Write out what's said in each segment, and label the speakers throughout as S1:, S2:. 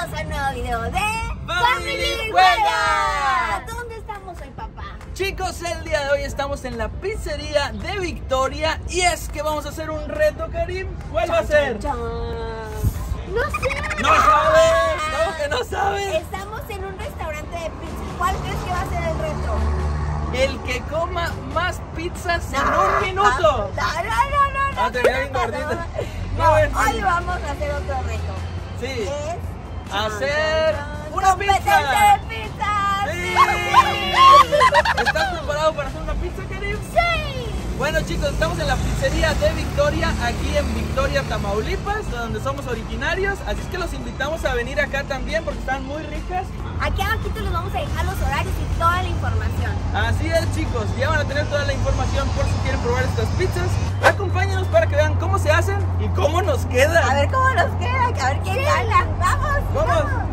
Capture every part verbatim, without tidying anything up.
S1: bienvenidos a un nuevo video de
S2: Family Juega.
S1: ¿Dónde estamos hoy, papá?
S2: Chicos, el día de hoy estamos en la pizzería de Victoria y es que vamos a hacer un reto, Karim. ¿Cuál va a ser?
S1: Chan. No sé.
S2: ¡No sabes! ¿Cómo que no sabes?
S1: Estamos en un restaurante de pizza. ¿Cuál crees que va a ser el reto?
S2: El que coma más pizzas
S1: No,
S2: en un minuto.
S1: No, no, no, no.
S2: Ah, te veía bien gordita.
S1: No,
S2: A ver,
S1: hoy vamos a hacer otro reto.
S2: Sí.
S1: Es
S2: Hacer
S1: chan,
S2: una
S1: competencia
S2: pizza.
S1: de pizzas.
S2: Sí. ¿Estás preparado para hacer una pizza, Karim?
S1: Sí.
S2: Bueno, chicos, estamos en la pizzería de Victoria, aquí en Victoria, Tamaulipas, de donde somos originarios. Así es que los invitamos a venir acá también porque están muy ricas.
S1: Aquí abajito les vamos a dejar los horarios y toda la información.
S2: Así es, chicos, ya van a tener toda la información por si quieren probar estas pizzas. Acompáñenos para que vean cómo se hacen y cómo nos quedan.
S1: A ver cómo nos queda, a ver quién gana. Vamos,
S2: Vamos.
S1: vamos.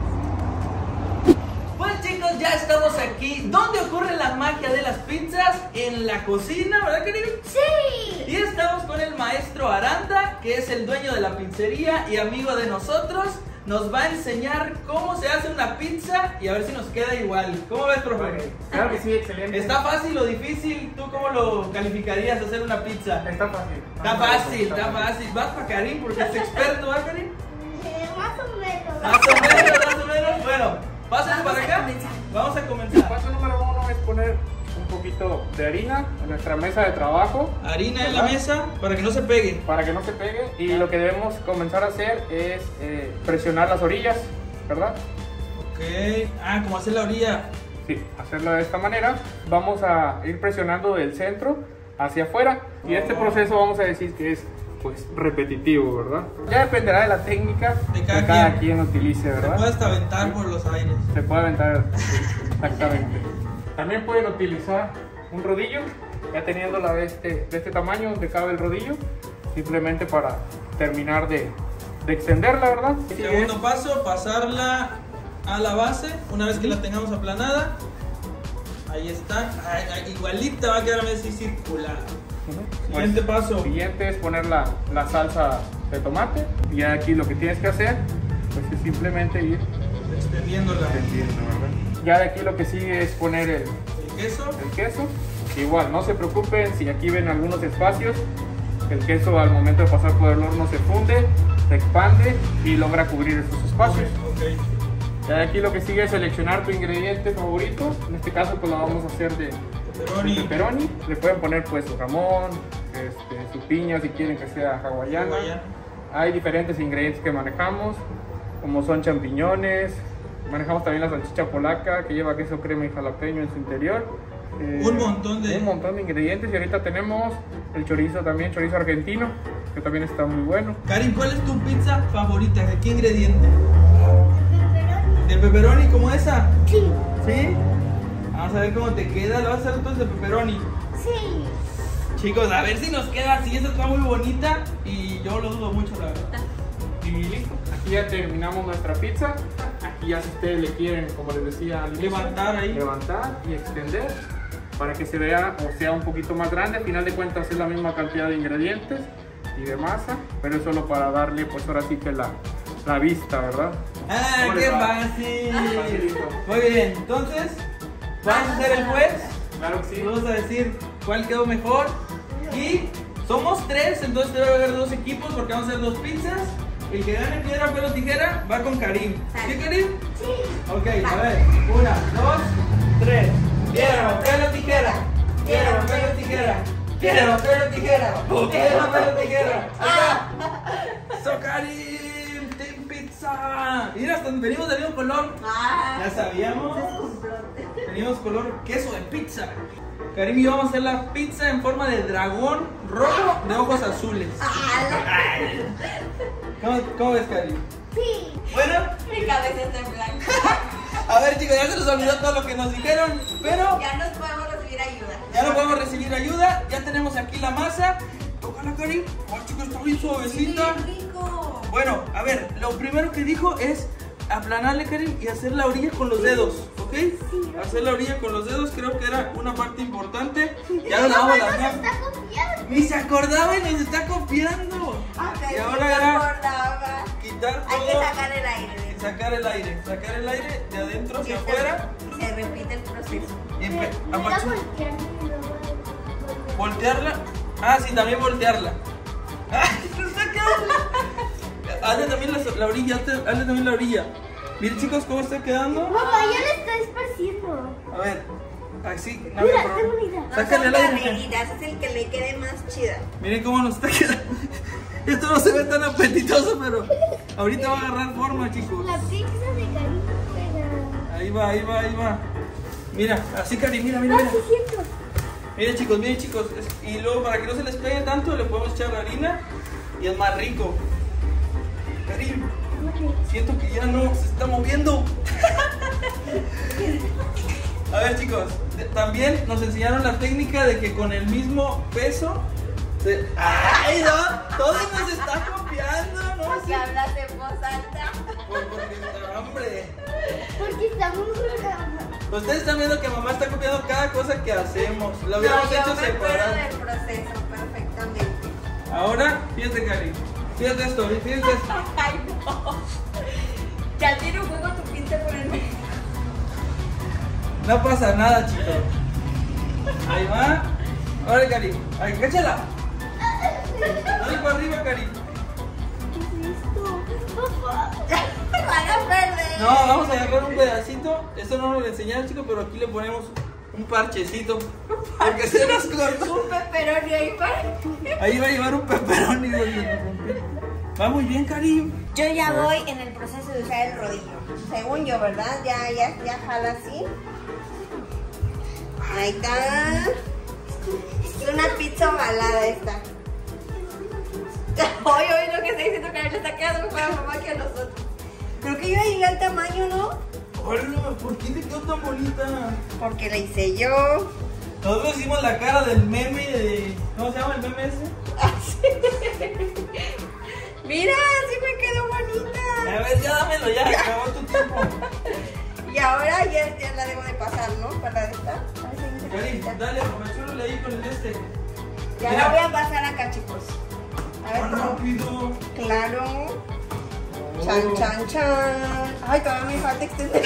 S2: Pues chicos, ya estamos aquí. ¿Dónde ocurre la magia de las pizzas? En la cocina, ¿verdad, querido?
S1: Sí.
S2: Y estamos con el maestro Aranda, que es el dueño de la pizzería y amigo de nosotros. Nos va a enseñar cómo se hace una pizza y a ver si nos queda igual. ¿Cómo ves, profe?
S3: Claro que sí, excelente.
S2: ¿Está fácil o difícil? ¿Tú cómo lo calificarías hacer una pizza?
S3: Está fácil.
S2: Está fácil, está fácil. Vas para Karim porque es experto, ¿verdad, Karim?
S1: Eh, más o menos.
S2: Más o menos, más o menos. Bueno, pásense
S1: Vamos
S2: para
S1: a
S2: acá.
S1: comenzar.
S2: Vamos a
S3: El
S2: comenzar.
S3: paso número uno es poner un poquito de harina en nuestra mesa de trabajo
S2: Harina en la mesa para que no se pegue.
S3: para que no se pegue, y lo que debemos comenzar a hacer es eh, presionar las orillas, ¿verdad?
S2: Ok. Ah, como hacer la orilla.
S3: Sí, hacerlo de esta manera. Vamos a ir presionando del centro hacia afuera, y este
S2: Oh.
S3: proceso vamos a decir que es pues repetitivo, ¿verdad? Ya dependerá de la técnica
S2: De cada
S3: que cada
S2: quien.
S3: quien utilice,
S2: Se
S3: ¿verdad?
S2: puede hasta aventar por los aires.
S3: Se puede aventar, exactamente. También pueden utilizar un rodillo, ya teniéndola de este, de este tamaño donde cabe el rodillo, simplemente para terminar de, de extenderla, ¿verdad?
S2: Segundo paso, pasarla a la base. Una vez que la tengamos aplanada, ahí está. Ay, ay, igualita va a quedar así circular.
S3: Ujú.
S2: Siguiente paso.
S3: Siguiente es poner la, la salsa de tomate, y ya aquí lo que tienes que hacer pues es simplemente ir
S2: Extendiéndola.
S3: extendiendo, ¿verdad? Ya de aquí lo que sigue es poner el,
S2: El queso.
S3: el queso. Igual, no se preocupen si aquí ven algunos espacios. El queso al momento de pasar por el horno se funde, se expande y logra cubrir esos espacios.
S2: Ok.
S3: Ya de aquí lo que sigue es seleccionar tu ingrediente favorito. En este caso pues lo vamos a hacer de, de
S2: Pepperoni.
S3: pepperoni. Le pueden poner pues su jamón, este, su piña si quieren que sea hawaiana.
S2: Hawaiana.
S3: Hay diferentes ingredientes que manejamos, como son champiñones. Manejamos también la salchicha polaca, que lleva queso, crema y jalapeño en su interior. Eh,
S2: Un montón de-
S3: un montón de ingredientes. Y ahorita tenemos el chorizo también, chorizo argentino, que también está muy bueno.
S2: Karim, ¿cuál es tu pizza favorita? ¿De qué ingrediente? ¿De pepperoni como esa?
S1: Sí.
S2: ¿Sí? Vamos a ver cómo te queda. Lo vas a hacer entonces de pepperoni.
S1: Sí.
S2: Chicos, a ver si nos queda así. Esta está muy bonita y yo lo dudo mucho, la verdad.
S3: Y listo. Aquí ya terminamos nuestra pizza. Aquí ya si ustedes le quieren, como les decía al inicio,
S2: Levantar ahí.
S3: levantar y extender para que se vea o sea un poquito más grande. Al final de cuentas es la misma cantidad de ingredientes y de masa, pero es solo para darle pues ahora sí que la, la vista, ¿verdad?
S2: ¡Ah,
S3: ¿Cómo
S2: qué
S3: les va?
S2: fácil!
S3: Facilito.
S2: Muy bien, entonces, vamos a ser el juez.
S3: Claro que sí.
S2: Vamos a decir cuál quedó mejor. Y somos tres, entonces debe haber dos equipos porque vamos a hacer dos pizzas. El que gane piedra, pelo, tijera va con Karim. ¿Sí, Karim?
S1: Sí.
S2: Ok, a ver. Una, dos, tres. Piedra, pelo, tijera. Piedra, pelo, tijera. Piedra, pelo, tijera. Piedra, pelo, tijera. ¡Ah! ¡So, Karim! ¡Team Pizza! Mira, hasta venimos del mismo color.
S1: Ah.
S2: Ya sabíamos.
S1: Es complot.
S2: Tenemos color queso de pizza. Karim y yo vamos a hacer la pizza en forma de dragón rojo de ojos azules.
S1: Ah,
S2: ¿Cómo, cómo ves, Karim?
S1: sí.
S2: Bueno,
S1: Mi cabeza está en blanco.
S2: a ver, chicos, ya se nos olvidó todo lo que nos dijeron, pero
S1: Ya nos podemos recibir ayuda.
S2: ya no podemos recibir ayuda. Ya tenemos aquí la masa. Tócala, Karim. Oh, chicos, está bien suavecita.
S1: Qué rico.
S2: Bueno, a ver, lo primero que dijo es aplanarle, Karim, y hacer la orilla con los dedos, ¿ok? ¿ok? Hacer la orilla con los dedos creo que era una parte importante. Ya nos lavamos las manos. Ni se acordaba y nos está copiando.
S1: Okay,
S2: Y
S1: sí
S2: ahora
S1: me
S2: era
S1: acordaba.
S2: quitar
S1: Hay que
S2: todo.
S1: sacar el aire.
S2: Sacar el aire, sacar el aire de adentro
S1: Y
S2: hacia
S1: se-
S2: afuera.
S1: Se repite el proceso.
S2: Y empe- apachur- voltearla. Ah, sí, también voltearla. ¡Ay, no está quedando! Hazle también la, la orilla, hazle, hazle también la orilla. Miren chicos cómo está quedando.
S4: Papá, ya le está esparciendo.
S2: A ver, así. No,
S4: Mira,
S2: pero-
S4: tengo una idea.
S1: No
S2: Sácale
S1: son
S2: el aire.
S1: carreritas, es el que le quede más chida.
S2: Miren cómo nos está quedando. Esto no se ve tan apetitoso, pero ahorita va a agarrar forma, chicos.
S4: La pizza de cariño pega.
S2: Ahí va, ahí va, ahí va. Mira, así Cari, mira, mira,
S4: Ah,
S2: mira.
S4: sí, siento.
S2: Miren chicos, miren chicos. Es- Y luego para que no se les pegue tanto, le podemos echar harina y es más rico. Cari, siento que ya no se está moviendo. A ver chicos, de- también nos enseñaron la técnica de que con el mismo peso se... ¡Ay, no! Todo nos está copiando, ¿no?
S1: Porque
S2: Sí.
S1: hablas en voz alta.
S2: Pues porque está, hombre.
S4: Porque estamos grabando.
S2: Ustedes están viendo que mamá está copiando cada cosa que hacemos. Lo
S1: No,
S2: hubiéramos
S1: yo
S2: hecho
S1: me acuerdo
S2: separado.
S1: del proceso perfectamente.
S2: Ahora, fíjate, Cari. Fíjate esto, fíjate esto.
S1: Ay, no. Ya tiene un juego tu pinta por el medio.
S2: No pasa nada, chicos. Ahí va. Ahora, Cari. Ahí, cáchala. Dale para arriba, Cari.
S4: ¿Qué es esto? Papá.
S1: Van a perder.
S2: No, vamos a agarrar un pedacito. Esto no nos lo enseñaron, chicos, pero aquí le ponemos un parchecito. Porque se nos cortó.
S1: Un peperoni ahí para.
S2: Ahí va a llevar un pepperoni donde nos rompió. Va muy bien, Cari.
S1: Yo ya voy en el proceso de usar el rodillo. Según yo, ¿verdad? Ya, ya, ya jala así. Ahí está. Es una pizza ovalada esta. Hoy, hoy lo que está diciendo que le está quedando mejor a mamá que a nosotros. Creo que yo ya llegué al tamaño, ¿no?
S2: Hola, ¿por qué te quedó tan bonita?
S1: Porque la hice yo.
S2: Nosotros hicimos la cara del meme de... ¿Cómo se llama el meme ese?
S1: Mira, sí me quedó bonita.
S2: A ver, ya dámelo, ya, acabó tu tiempo.
S1: Y ahora ya, ya la debo de pasar, ¿no? Para esta.
S2: Cari, dale, apachúrale ahí con el este.
S1: Ya
S2: Mira.
S1: la voy a pasar acá, chicos. A ver
S2: ¡Más
S1: cómo.
S2: rápido!
S1: Claro.
S2: Oh.
S1: Chan, chan, chan. Ay, todavía me falta extender.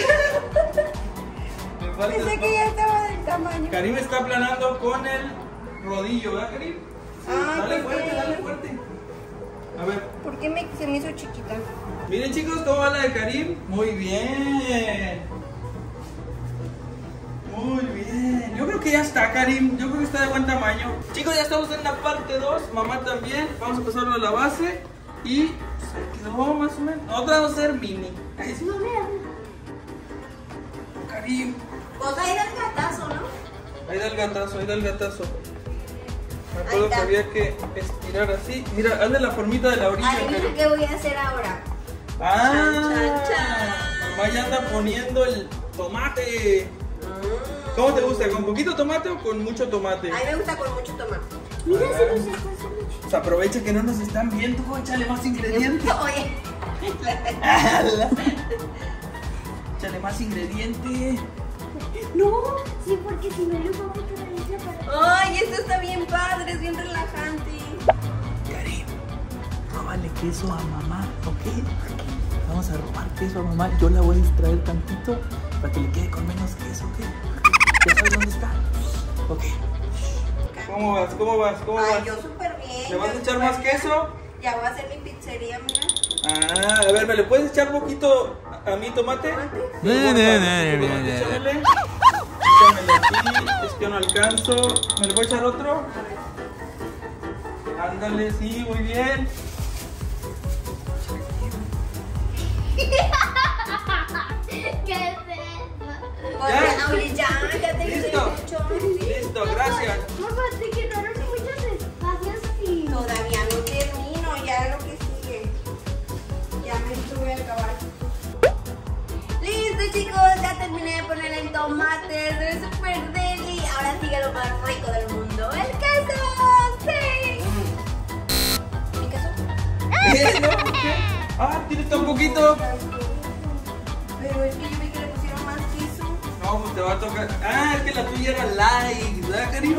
S2: Me falta
S1: Pensé
S2: el
S1: que ya estaba del tamaño.
S2: Karim está aplanando con el rodillo, ¿verdad, Karim?
S1: Ay,
S2: Dale
S1: ¿por
S2: fuerte,
S1: qué?
S2: dale fuerte. A ver,
S1: ¿Por qué me, se me hizo chiquita?
S2: miren chicos, ¿cómo va la de Karim? Muy bien. Muy bien. Yo creo que ya está, Karim. Yo creo que está de buen tamaño. Chicos, ya estamos en la parte dos. Mamá también. Vamos a pasarlo a la base. Y se quedó más o menos. Otra va a ser mini. Ahí sí.
S4: No veo.
S2: Karim.
S1: Pues ahí da el gatazo, ¿no?
S2: Ahí da el gatazo, ahí da el gatazo. Me
S1: Ahí
S2: acuerdo que
S1: está.
S2: había que estirar así. Mira, hazle la formita de la orilla,
S1: Adivina
S2: Karim.
S1: qué voy a hacer ahora.
S2: Ah,
S1: Chan, chan, chan.
S2: mamá ya anda poniendo el tomate. ¿Cómo te gusta? ¿Con poquito tomate o con mucho tomate?
S1: A mí me gusta con mucho tomate.
S4: Mira, se nos está haciendo chiquito.
S2: Pues aprovecha que no nos están viendo, échale más ingredientes.
S1: Oye.
S2: Échale más ingredientes.
S4: No, sí, porque si no le pongo otra vez para.
S1: Ay, esto está bien padre, es bien relajante.
S2: Karim, róbale queso a mamá, ¿ok? Vamos a robar queso a mamá. Yo la voy a distraer tantito para que le quede con menos queso, ¿ok? ¿Ya sabes dónde está? Ok. ¿Cómo vas? ¿Cómo vas? ¿Cómo
S1: Ay,
S2: vas?
S1: yo súper bien.
S2: ¿Le vas a
S1: yo
S2: echar
S1: súper
S2: más
S1: bien.
S2: queso?
S1: Ya voy a hacer mi pizzería, mira.
S2: Ah, a ver, ¿me le puedes echar poquito a mi tomate?
S1: ¿Tomate?
S2: Sí, porfa, échamele. Échamele aquí, es que no alcanzo. ¿Me le puedo echar otro? Ándale, sí, muy bien.
S4: ¿Qué es eso?
S1: Oye,
S2: ¿Ya?
S1: oye, ya, ya te hice
S2: Listo.
S1: mucho.
S2: Listo, gracias.
S4: Mamá, te quedaron muchos espacios y.
S1: Todavía no termino, ya lo que sigue. Ya me estuve al caballo. Listo, chicos, ya terminé de ponerle el tomate, se ve súper deli. Ahora sigue lo más rico del mundo, el queso. ¡Sí! ¿Mi queso?
S2: ¿Qué? ¿No? ¿Qué? Ah, tienes tan poquito.
S1: Pero es que yo vi que le pusieron más queso.
S2: va a tocar. Ah, es que la tuya era light, ¿verdad, Karim?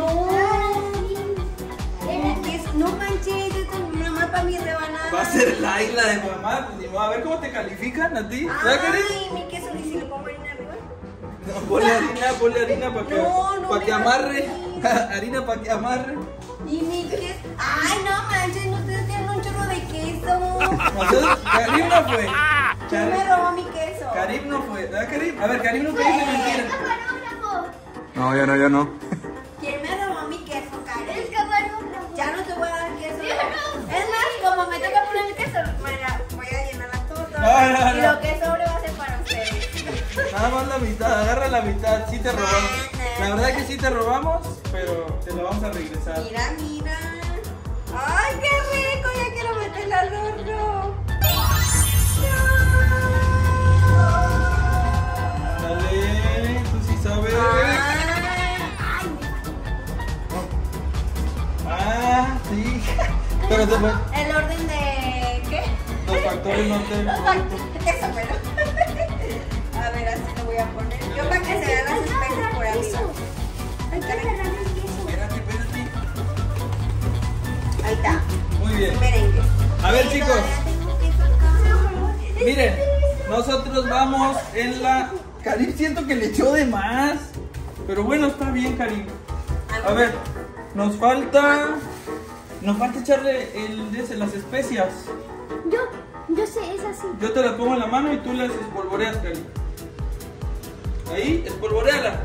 S1: El queso, no manches, esto es nomás para mi rebanada.
S2: Va a ser light la de mamá. Pues, ni modo. A ver cómo te califican a ti, ¿verdad, Karim?
S1: Ay, mi queso, ¿y si le pongo harina arriba?
S2: No, ponle harina, ponle harina para que,
S1: No, no
S2: pa
S1: me
S2: que amarre.
S1: hagas
S2: Harina para que amarre.
S1: Y mi queso. Ay, no manches, no, ustedes tienen un chorro de queso.
S2: Nosotros, Karim no fue.
S1: ¿Quién me robó mi queso?
S2: Karim no fue, ¿verdad, Karim? A ver, Karim no te dice mentira.
S4: Camarógrafo.
S2: No, yo no, yo no.
S1: ¿Quién me robó mi queso,
S4: El
S1: Karim?
S4: camarógrafo.
S1: Ya no te voy a dar queso.
S4: Yo no.
S1: Es más, como me toca poner el queso, mira, voy a llenar las tortas.
S2: No, no,
S1: Y
S2: no.
S1: lo que sobre va a ser para ustedes.
S2: Nada más la mitad, agarra la mitad, sí te robamos. La verdad que sí te robamos, pero te lo vamos a regresar.
S1: Mira, mira. ¡Ay, qué rico! Ya quiero meterla al horno.
S2: Dale, tú sí sabes.
S1: Ay,
S2: Ah, sí. Pero te fue.
S1: ¿el orden de qué?
S2: Los factores no te.
S1: Los factores. Eso, pero. A ver, así lo voy a poner. Yo para que se vean las especies por arriba.
S4: Hay que agarrar el queso.
S2: Espérate, espérate.
S1: Ahí está.
S2: Muy bien.
S1: Merengue.
S2: A ver,
S1: Y
S2: chicos.
S1: todavía tengo queso acá.
S2: Miren, nosotros vamos en la. Karim siento que le echó de más. Pero bueno, está bien, Karim. A ver, nos falta. Nos falta echarle el, ese, las especias.
S4: Yo, yo sé, es así.
S2: Yo te las pongo en la mano y tú las espolvoreas, Karim. Ahí, espolvoreala.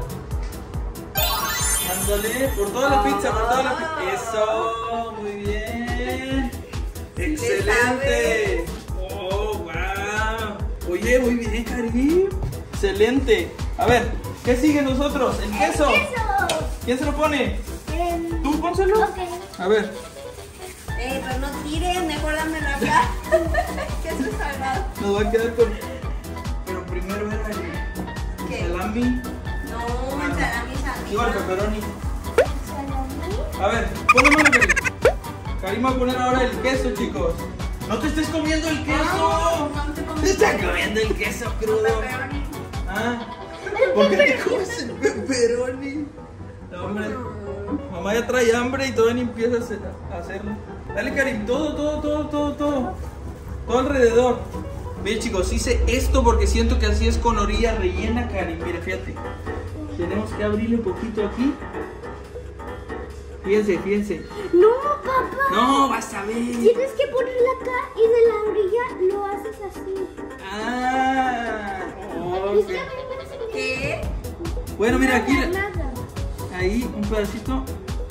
S2: Ándale, por toda la pizza, por toda la pizza. Eso, muy bien. Excelente. Oh, wow. Oye, muy bien, Karim. Excelente. A ver, ¿qué sigue nosotros? El queso.
S4: El queso.
S2: ¿Quién se lo pone?
S4: Em,
S2: ¿Tú, pónselo?
S4: Ok.
S2: A ver.
S1: Eh, pero no tires, mejor dámelo acá. Queso salado.
S2: Nos va a quedar con. Pero primero era el
S1: ¿Qué?
S2: salami.
S1: No, el salami salami.
S2: Igual pepperoni.
S4: Salami.
S2: A ver, ponle mano, Karim. Karim va a poner ahora el queso, chicos. No te estés comiendo el queso.
S1: No, no te comes
S2: Te estás
S1: el queso.
S2: comiendo el queso crudo.
S1: Pepperoni.
S2: Ah, ¿por qué te comes el pepperoni? No, hombre. Mamá ya trae hambre y todavía ni empieza a hacer- a hacerlo. Dale, Karim, todo, todo, todo, todo, todo. Todo alrededor. Bien, chicos, hice esto porque siento que así es con orilla rellena, Karim. Mire, fíjate. Tenemos que abrirle un poquito aquí. Fíjense, fíjense.
S4: No, papá.
S2: No, vas a ver.
S4: Tienes que ponerla acá y de la orilla lo haces así.
S2: Ah, ok.
S1: ¿Qué?
S2: Bueno, mira aquí.
S4: Nada.
S2: Ahí, un pedacito.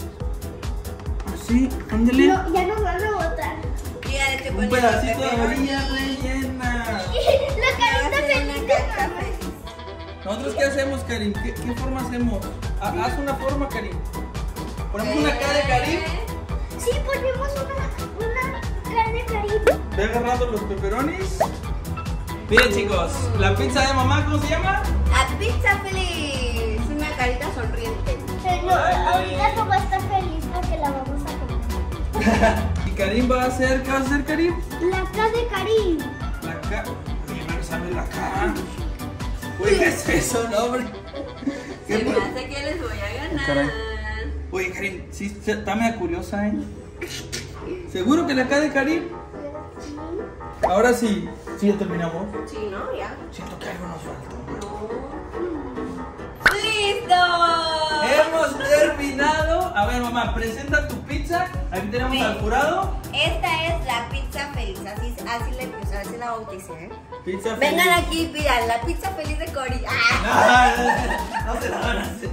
S2: Así, ándale.
S4: No, ya nos van a botar.
S1: Mira, este
S2: Un
S1: pone
S2: pedacito de
S1: pepperoni.
S2: orilla rellena.
S4: La carita
S1: Hace
S4: feliz
S1: una
S4: de
S1: caca
S4: mamá.
S1: feliz.
S2: ¿Nosotros qué hacemos, Karim? ¿Qué, qué forma hacemos? Ha- Haz una forma, Karim. Ponemos una cara de Karim.
S4: Sí, ponemos una, una cara de Caribe.
S2: Ve agarrando los pepperonis. Bien, chicos, la pizza de mamá, ¿cómo se llama?
S1: La pizza feliz. Una carita sonriente.
S4: Pero ahorita mamá está feliz porque la vamos a comer.
S2: Y Karim va a hacer, ¿qué va a hacer, Karim?
S4: La cara de Caribe.
S2: La cara. Primero sabe la cara. Uy, ¿qué es eso, no, hombre?
S1: Se
S2: ¿Qué
S1: me
S2: pa-
S1: hace que les voy a ganar.
S2: Caray. Oye, Karim, sí, se- está media curiosa, ¿eh? ¿Seguro que la cara de Karim? Ahora sí, sí, ya terminamos.
S1: Sí, ¿no? Ya.
S2: Siento que algo nos faltó.
S1: ¡Listo!
S2: Hemos terminado. A ver, mamá, presenta tu pizza. Aquí tenemos
S1: Sí.
S2: al jurado.
S1: Esta es la pizza feliz. Así, así, le, pues, así la bauticé. ¿eh?
S2: Pizza
S1: Vengan
S2: feliz.
S1: aquí y pidan la pizza feliz de Cori. ¡Ah!
S2: Ah, no se la van a hacer.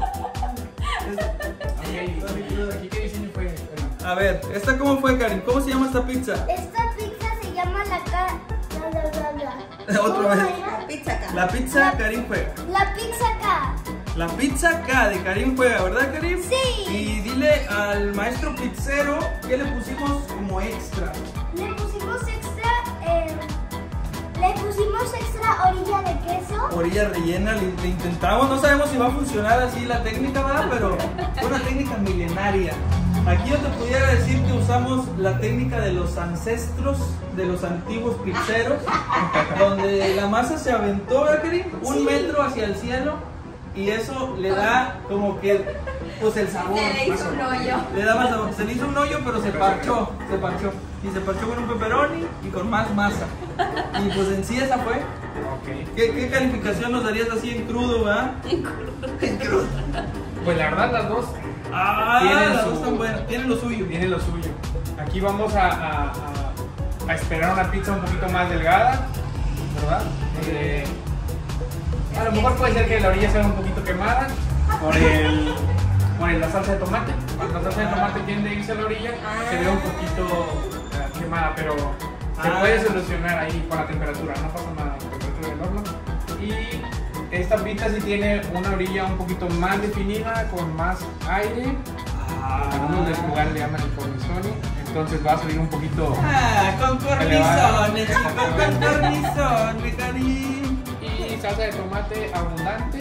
S3: Ok, ¿aquí qué diseño fue?
S2: A ver, ¿esta cómo fue, Karim? ¿Cómo se llama esta pizza?
S4: Esta pizza se llama la cara. Bla, bla, bla, bla.
S2: Otra
S4: ¿Cómo
S2: vez.
S4: era?
S1: La pizza acá.
S2: La pizza Karim juega.
S4: La pizza acá.
S2: La pizza K de Karim juega, ¿verdad, Karim?
S4: Sí.
S2: Y dile al maestro pizzero que le pusimos como extra.
S4: Le pusimos extra. Eh, le pusimos extra orilla de queso.
S2: Orilla rellena, le, le intentamos, no sabemos si va a funcionar así la técnica, ¿verdad? Pero fue una técnica milenaria. Aquí yo te pudiera decir que usamos la técnica de los ancestros, de los antiguos pizzeros, donde la masa se aventó, ¿verdad, Karim? Un
S4: Sí.
S2: metro hacia el cielo y eso le da como que pues el sabor.
S1: Se le hizo un hoyo.
S2: Le da más sabor. Se le hizo un hoyo, pero se parchó, se parchó. Y se parchó con un pepperoni y con más masa. Y pues en sí esa fue.
S3: Ok.
S2: ¿Qué, qué calificación nos darías así en crudo, verdad? En crudo.
S3: Pues la verdad las dos
S2: Ah,
S3: Tienen
S2: las
S3: su-
S2: dos están buenas. Tienen lo suyo.
S3: tienen lo suyo. Aquí vamos a, a, a- a esperar una pizza un poquito más delgada, ¿verdad? Eh, a lo mejor puede ser que la orilla sea un poquito quemada por el por la salsa de tomate. Cuando la salsa de tomate tiende a irse a la orilla, se ve un poquito eh, quemada, pero se
S2: Ah.
S3: puede solucionar ahí con la temperatura, no pasa nada con la temperatura del horno. Y esta pizza sí tiene una orilla un poquito más definida, con más aire. Algunos del lugar le llaman el cornisone, entonces va a salir un poquito.
S2: Ah, con
S3: Elevado.
S2: cornizones, chico, con cornizón, mi cariño.
S3: Y salsa de tomate abundante.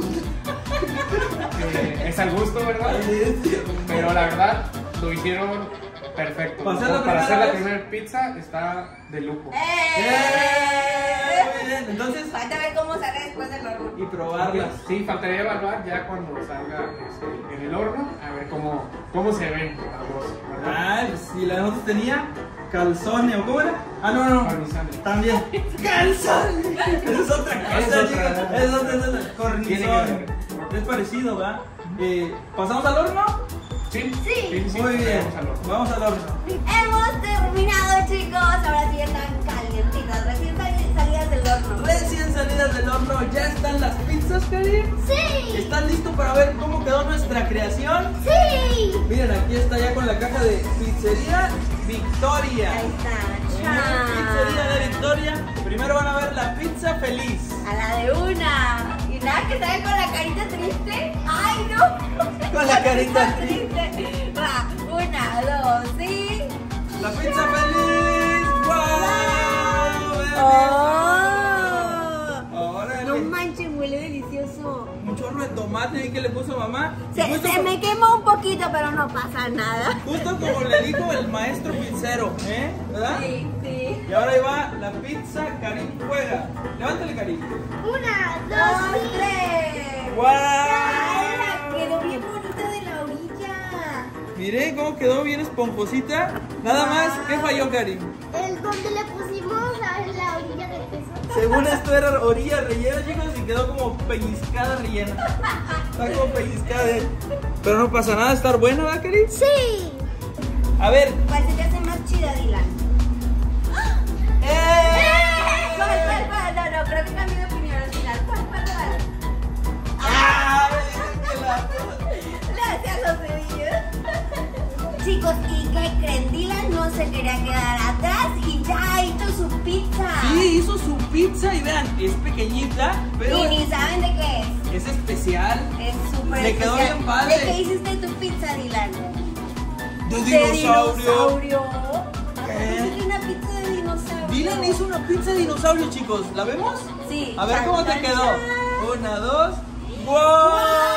S3: Eh, es al gusto, ¿verdad? Pero la verdad lo hicieron perfecto.
S2: ¿Para hacer la
S3: Para hacer
S2: primera
S3: la
S2: vez?
S3: primera pizza está de lujo.
S2: ¡Eh! Muy bien, entonces,
S1: Falta ver cómo sale después del horno.
S2: y probarlas.
S3: Sí, faltaría evaluar ya cuando salga este, en el horno, a ver cómo, cómo se ven las dos, ¿verdad?
S2: Ah, si la de nosotros tenía calzone, ¿o cómo era? Ah, no, no,
S3: Cornizone.
S2: también. ¡Calzone! Esa es otra cosa,
S3: Es otra.
S2: chicos. Es otra, es otra.
S3: Tiene
S2: Cornizón.
S3: que ver.
S2: Es parecido, ¿verdad? Eh, ¿Pasamos al horno?
S3: Sí,
S4: Sí.
S2: Muy bien.
S3: vamos al horno.
S2: Vamos al horno.
S1: Hemos terminado, chicos. Ahora sí están calientitas, recién sali- salidas del horno.
S2: Recién salidas del horno, ya están las pizzas, Karim.
S4: Sí.
S2: ¿Están listos para ver cómo quedó nuestra creación?
S4: Sí.
S2: Miren, aquí está ya con la caja de Pizzería Victoria.
S1: Ahí está.
S2: Eh, Pizzería de
S1: Chan.
S2: Victoria. Primero van a ver la pizza feliz.
S1: A la de una. Y nada, que sale con la carita triste. ¡Ay, no!
S2: Con la carita
S1: triste. Va, una, dos, sí.
S2: La pizza feliz. ¡Wow! Vean
S1: ¡Oh!
S2: eso. Órale.
S1: No manches, huele delicioso.
S2: Un chorro de tomate ahí que le puso mamá. Y
S1: Se,
S2: justo
S1: se
S2: co-
S1: me quemó un poquito, pero no pasa nada.
S2: Justo como le dijo el maestro pizzero, ¿eh? ¿Verdad?
S1: Sí, sí.
S2: Y ahora ahí va la pizza Karim juega. Levántale, Karim.
S4: Una,
S1: Dos,
S4: dos, tres.
S1: tres.
S2: ¡Wow!
S1: ¡Ay, quedó bien bonita de la orilla!
S2: Miren cómo quedó bien esponjosita. Nada más, ¿qué falló, Karim?
S4: El donde le pusimos a la orilla del queso.
S2: Según esto era orilla rellena, chicos, y quedó como pellizcada rellena. Está como pellizcada. eh. Pero no pasa nada, estar buena, ¿verdad, Karim?
S4: Sí.
S2: A ver.
S1: ¿Cuál se te hace más chida, Dylan?
S2: ¡Eh!
S1: ¿Cuál, cuál, cuál? No, no, creo que cambié de opinión al final. ¿Cuál, cuál, cuál?
S2: ¡Ah! Me dicen que la-
S1: Gracias, los cebillos. Chicos, ¿y qué creen? Dylan no se quería quedar atrás y ya hizo su pizza.
S2: Sí, hizo su pizza y vean, es pequeñita, pero
S1: Y ni saben de qué es.
S2: es especial.
S1: Es súper
S2: Le quedó
S1: especial.
S2: bien padre.
S1: ¿De qué hiciste tu pizza, Dylan?
S2: De
S1: De
S2: dinosaurio.
S1: dinosaurio.
S2: ¿Qué?
S1: Hiciste una pizza de dinosaurio.
S2: Dylan hizo una pizza de dinosaurio, chicos. ¿La vemos?
S1: Sí.
S2: A ver
S1: Chan,
S2: cómo te
S1: chan,
S2: quedó.
S1: chan.
S2: Una, dos. ¡Wow!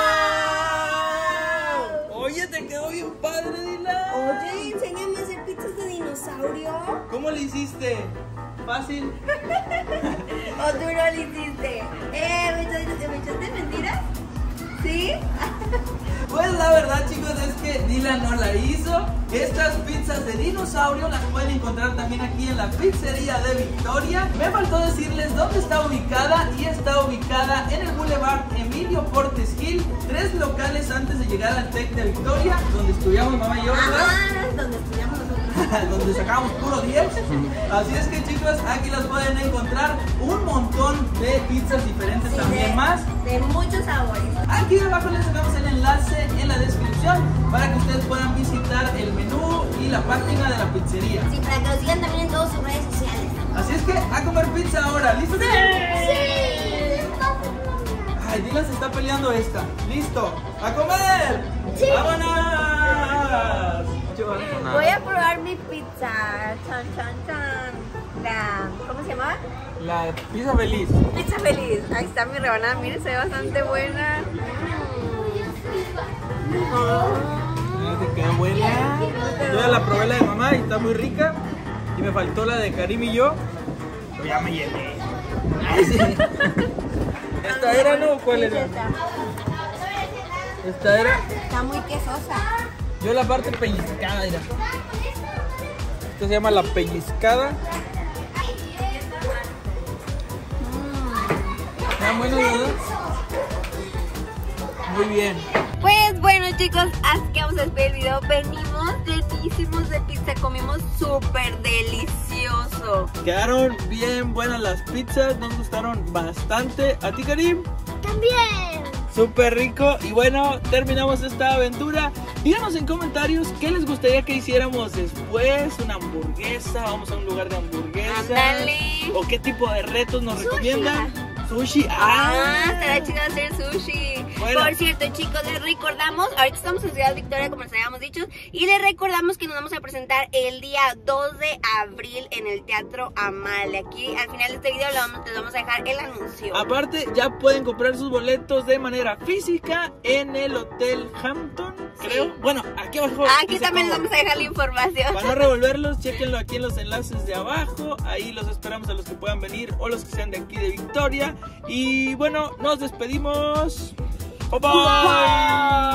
S2: Oye, te quedó bien padre, Dylan.
S1: Oye, enséñame a hacer pizzas de dinosaurio.
S2: ¿Cómo le hiciste? ¿Fácil?
S1: ¿O tú no lo hiciste? Eh, ¿me echaste, me echaste mentiras? ¿Sí?
S2: Pues la verdad, chicos, es que Dylan no la hizo. Estas pizzas de dinosaurio las pueden encontrar también aquí en la pizzería de Victoria. Me faltó decirles dónde está ubicada, y está ubicada en el Boulevard Emilio Portes Gil, tres locales antes de llegar al Tec de Victoria, donde estudiamos mamá y yo, ¿verdad?
S1: Ah, donde estudiamos nosotros.
S2: Donde sacamos puro diez. Así es que, chicos, aquí las pueden encontrar un montón de pizzas diferentes
S1: Sí,
S2: también
S1: de-
S2: más.
S1: De muchos sabores.
S2: Aquí abajo les dejamos el enlace en la descripción para que ustedes puedan visitar el menú y la página de la pizzería.
S1: Sí, para que lo sigan también en todas sus redes sociales.
S2: Así es que a comer pizza ahora, ¿listo?
S4: Sí.
S2: Ay, Dylan se está peleando esta. ¿Listo? ¡A comer!
S4: Sí.
S2: ¡Vámonos!
S1: Voy a probar mi pizza. Chan, chan, chan. La, ¿cómo se llama?
S2: La pizza feliz.
S1: Pizza feliz. Ahí está mi rebanada. Miren, se ve bastante buena.
S2: Ah, te quedó buena. Yo ya la probé la de mamá y está muy rica. Y me faltó la de Karim y yo. Pero ya me llené. Ay, sí. ¿Esta era, no? ¿Cuál era?
S1: Esta.
S2: Esta era.
S1: Está muy quesosa.
S2: Yo la parte pellizcada, mira. Esto se llama la pellizcada. ¿Están buenos, verdad? Muy bien.
S1: Pues bueno, chicos, así que vamos a despedir el video. Venimos llenísimos de pizza, comimos súper delicioso.
S2: Quedaron bien buenas las pizzas, nos gustaron bastante. ¿A ti, Karim?
S4: También.
S2: Súper rico. Y bueno, terminamos esta aventura. Díganos en comentarios qué les gustaría que hiciéramos después. Una hamburguesa, vamos a un lugar de hamburguesa.
S1: Ándale.
S2: O qué tipo de retos nos
S4: Sushi.
S2: recomiendan. Sushi.
S1: Ah,
S2: Ah,
S1: estará chido hacer sushi.
S2: Bueno.
S1: Por cierto, chicos, les recordamos, ahorita estamos en Ciudad Victoria, como les habíamos dicho, y les recordamos que nos vamos a presentar el día dos de abril en el Teatro Amalia. Aquí al final de este video les vamos, les vamos a dejar el anuncio.
S2: aparte, ya pueden comprar sus boletos de manera física en el Hotel Hampton, creo.
S1: Sí.
S2: Bueno, aquí abajo.
S1: Aquí
S2: dice
S1: también les
S2: cómo.
S1: vamos a dejar la información.
S2: Para no revolverlos, chequenlo aquí en los enlaces de abajo. Ahí los esperamos a los que puedan venir o los que sean de aquí de Victoria. Y bueno, nos despedimos. Bye bye.